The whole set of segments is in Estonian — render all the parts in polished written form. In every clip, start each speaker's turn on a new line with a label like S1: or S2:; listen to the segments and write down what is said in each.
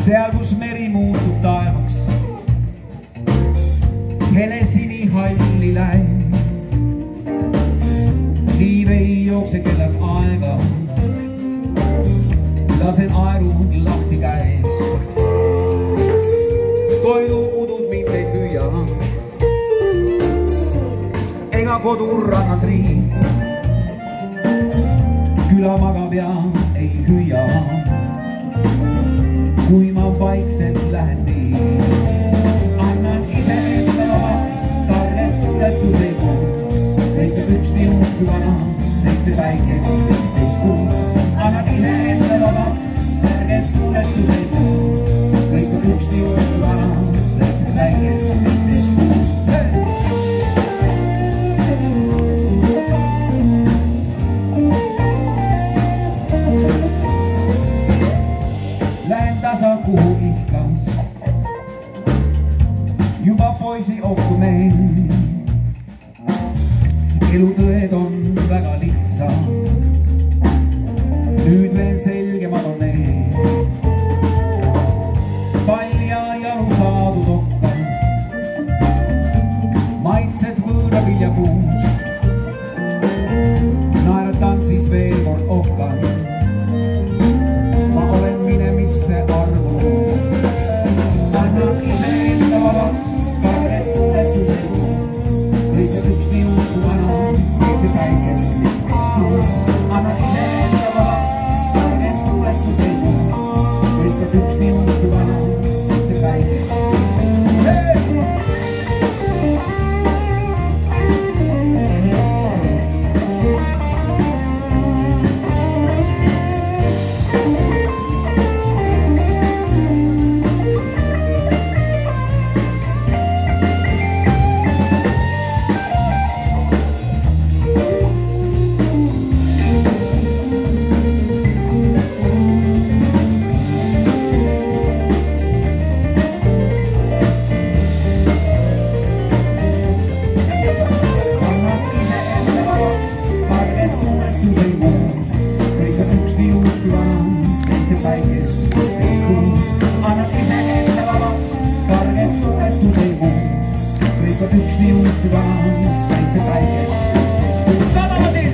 S1: seal, kus meri muutub taevaks, hele sinihalli lähen. liiv ei jookse kellas aega, lasen aerud lahti käes. toiduudud mind ei püüa, ega kodurannad riik. küla magab ja ei hüüa, kui ma vaikselt lähen nii. annan iseenda vabaks, tarnet tuletus ei kuul. lõikab üks minust kui vana, 7 päikest, 15 kuud. annan iseenda vabaks, tarnet tuletus ei kuul. lõikab üks minust kui vana, 7 päikest, 15 kuud. tasa kuhu ihkas, juba poisi ohtu meil. elutõed on väga lihtsad, nüüd veel selgemad on need. palja jalu saadud okkad, maitsed võõra viljapuust. naeratan siis veel kord ohkan, üks minus kui vana, 7 päikest, 15 kuud. Sadamasild!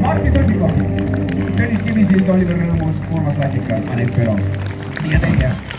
S1: Oliver Rõõmus, Urmas Latikas, Anett Pero ja teie.